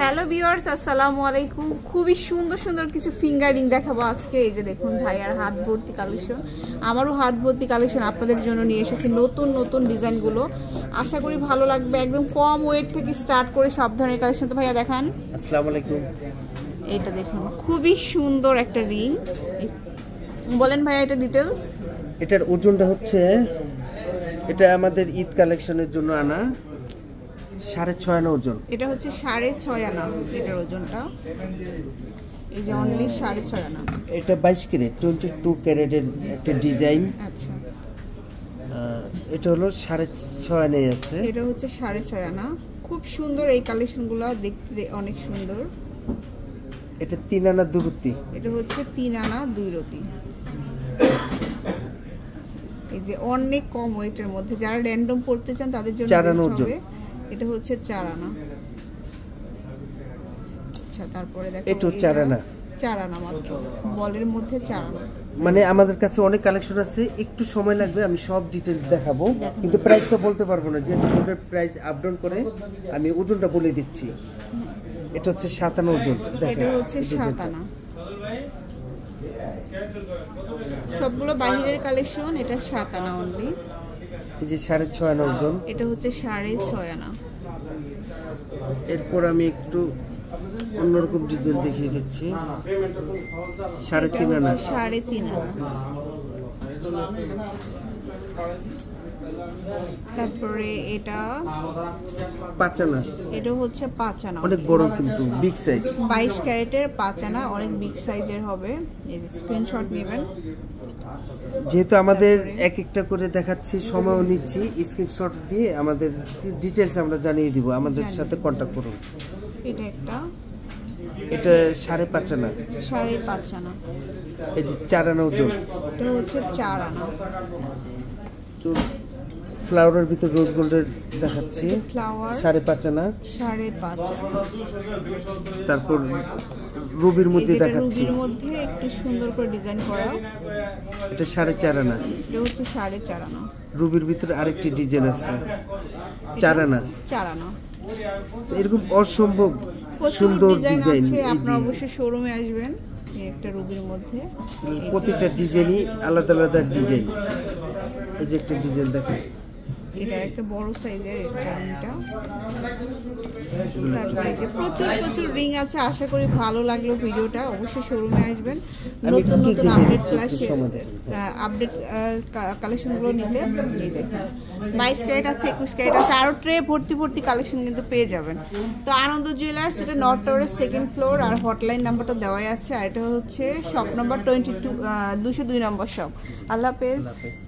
Hello viewers, আসসালামু আলাইকুম। খুবই সুন্দর সুন্দর কিছু ফিঙ্গারিং দেখাবো আজকে। এই যে দেখুন ভাইয়ার হাত ভর্তি কালেকশন, আমারও হাত ভর্তি কালেকশন আপনাদের জন্য নিয়ে এসেছি। নতুন নতুন ডিজাইনগুলো আশা করি ভালো লাগবে। একদম কম ওয়েট থেকে স্টার্ট করে সব ধরনের কালেকশন। তো ভাইয়া দেখান। আসসালামু আলাইকুম। এটা দেখুন খুবই সুন্দর একটা রিং। বলেন ভাইয়া এটা ডিটেলস। এটার ওজনটা হচ্ছে, এটা আমাদের ঈদ কালেকশনের জন্য আনা 6.5 আনা ওজন। এটা হচ্ছে 6.5 আনা এটার ওজনটা। এই যে অনলি 6.5 আনা। এটা 22 ক্যারেট 22 ক্যারেটের একটা ডিজাইন। আচ্ছা, এটা হলো 6.5 আনা আছে। এটা হচ্ছে 6.5 আনা। খুব সুন্দর এই কালেকশনগুলো, দেখতে অনেক সুন্দর। এটা 3 আনা 2 রতি। এটা হচ্ছে 3 আনা 2 রতি। এই যে অনেক কম ওয়েটের মধ্যে, যারা র্যান্ডম পড়তে চান তাদের জন্য বেস্ট হবে। এটা হচ্ছে 4 আনা। আচ্ছা, তারপরে দেখো এটা 4 আনা। 4 আনা মাত্র, বলের মধ্যে 4 আনা। মানে আমাদের কাছে অনেক কালেকশন আছে, একটু সময় লাগবে, আমি সব ডিটেইলস দেখাবো, কিন্তু প্রাইসটা বলতে পারবো না, যেহেতু গোল্ডের প্রাইস আপ ডাউন করে। আমি ওজনটা বলে দিচ্ছি। এটা হচ্ছে 7 আনা ওজন। এটা হচ্ছে 7 আনা। সবগুলো বাইরের কালেকশন। এটা 7 আনা অনলি। এই যে 6.5 আনা ওজন। এটা হচ্ছে 6.5 আনা। এরপর আমি একটু অন্যরকম ডিজাইন দেখিয়ে দিচ্ছি। 3.5 আনা। 3.5 আনা। তারপরে এটা 5 আনা। এটা হচ্ছে 5 আনা, অনেক বড় কিন্তু বিগ সাইজ। 22 ক্যারেটের 5 আনা, অনেক বিগ সাইজের হবে। এই যে স্ক্রিনশট নেবেন। যেহেতু আমাদের এক একটা করে দেখাচ্ছি, সময়ও নিচ্ছি, স্ক্রিনশট দিয়ে আমাদের ডিটেইলস আমরা জানিয়ে দিব। আমাদের সাথে কন্টাক্ট করুন। এটা একটা, এটা 5.5 আনা। 5.5 আনা। এই যে 4 আনা ওজন। এটা হচ্ছে 4 আনা। ফ্লাওয়ারের ভিতর রোজ গোল্ডের দেখাচ্ছি। ফ্লাওয়ার 5.5 আনা। 5.5 আনা। তারপর রুবির মধ্যে দেখাচ্ছি। রুবির মধ্যে একটু সুন্দর করে ডিজাইন করা। এটা 4.5 আনা। এটা হচ্ছে 4.5 আনা। রুবির ভিতরে আরেকটি ডিজাইন আছে 4 আনা। 4 আনা। এরকম অসম্ভব সুন্দর ডিজাইন আছে। আপনারা অবশ্যই শোরুমে আসবেন। একটা রুবির মধ্যে প্রতিটা ডিজাইনই আলাদা আলাদা ডিজাইন। এই যে একটা ডিজাইন দেখেন, এটা একটা বড় সাইজের রিংটা। তারপরে যে প্রচুর প্রচুর রিং আছে। আশা করি ভালো লাগলো ভিডিওটা। অবশ্যই শোরুমে আসবেন, নতুন নতুন আপডেট কালেকশনগুলো নিতে। এই দেখুন 22 ক্যারেট আছে, 21 ক্যারেট আছে, আরও ট্রে ভর্তি ভর্তি কালেকশন কিন্তু পেয়ে যাবেন। তো আনন্দ জুয়েলার্স, এটা নর্থ টাওয়ারের 2nd ফ্লোর, আর হটলাইন নাম্বারটা দেওয়াই আছে। আর এটা হচ্ছে শপ নাম্বার 202 নম্বর শপ। আল্লাহ হাফেজ।